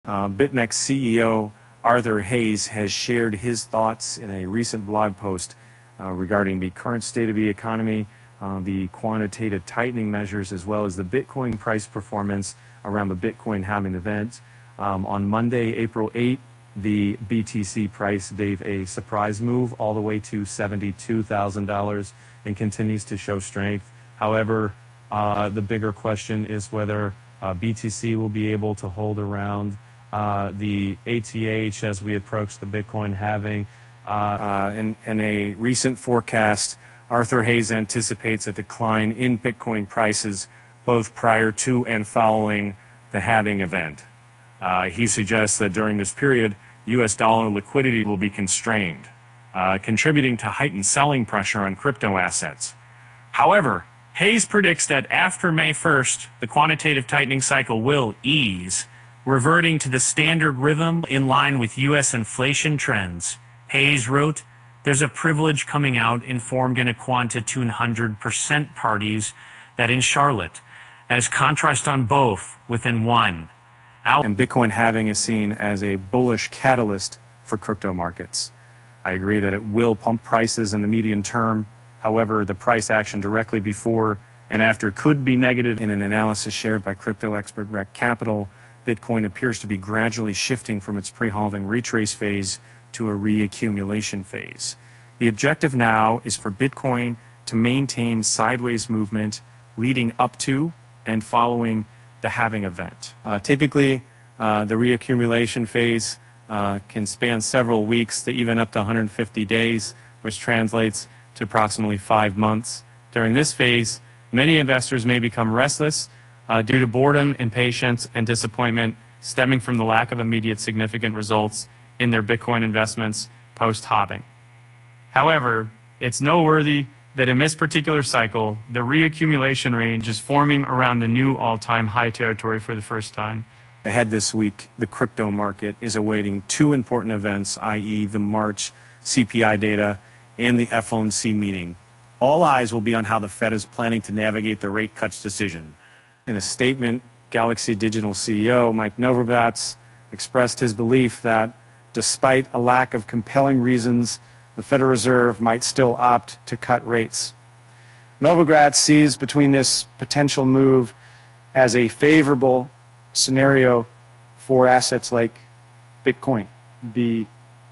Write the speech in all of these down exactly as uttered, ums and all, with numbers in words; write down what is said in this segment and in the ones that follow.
Uh, BitMEX C E O Arthur Hayes has shared his thoughts in a recent blog post uh, regarding the current state of the economy, uh, the quantitative tightening measures, as well as the Bitcoin price performance around the Bitcoin halving event. Um, on Monday, April eighth, the B T C price gave a surprise move all the way to seventy-two thousand dollars and continues to show strength. However, uh, the bigger question is whether uh, B T C will be able to hold around uh, the A T H as we approach the Bitcoin halving. Uh, uh, in, in a recent forecast, Arthur Hayes anticipates a decline in Bitcoin prices both prior to and following the halving event. Uh, he suggests that during this period, U S dollar liquidity will be constrained, uh, contributing to heightened selling pressure on crypto assets. However, Hayes predicts that after May first, the quantitative tightening cycle will ease, reverting to the standard rhythm in line with U S inflation trends. Hayes wrote, "There's a privilege coming out informed in a quanta two hundred percent parties that in Charlotte, as contrast on both within one." And Bitcoin halving is seen as a bullish catalyst for crypto markets. I agree that it will pump prices in the medium term. However, the price action directly before and after could be negative. In an analysis shared by crypto expert Rec Capital, Bitcoin appears to be gradually shifting from its pre-halving retrace phase to a reaccumulation phase. The objective now is for Bitcoin to maintain sideways movement leading up to and following the halving event. Uh, typically, uh, the reaccumulation phase uh, can span several weeks to even up to one hundred fifty days, which translates to approximately five months. During this phase, many investors may become restless uh, due to boredom, impatience, and disappointment stemming from the lack of immediate significant results in their Bitcoin investments post-halving. However, it's noteworthy that in this particular cycle, the reaccumulation range is forming around the new all-time high territory for the first time. Ahead this week, the crypto market is awaiting two important events, that is the March C P I data and the F O M C meeting. All eyes will be on how the Fed is planning to navigate the rate cuts decision. In a statement, Galaxy Digital C E O Mike Novogratz expressed his belief that despite a lack of compelling reasons, the Federal Reserve might still opt to cut rates. Novogratz sees between this potential move as a favorable scenario for assets like Bitcoin, B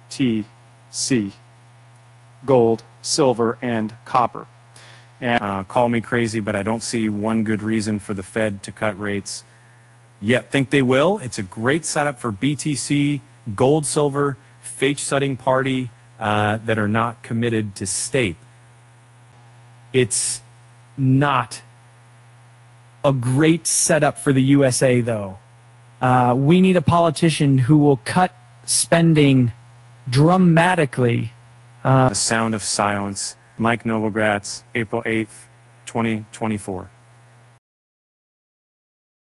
T C, gold, silver, and copper. And uh, call me crazy, but I don't see one good reason for the Fed to cut rates. Yet think they will. It's a great setup for B T C, gold, silver, fake-setting party, Uh, that are not committed to state. It's not a great setup for the U S A, though. Uh, we need a politician who will cut spending dramatically. Uh, the sound of silence. Mike Novogratz, April eighth, twenty twenty-four.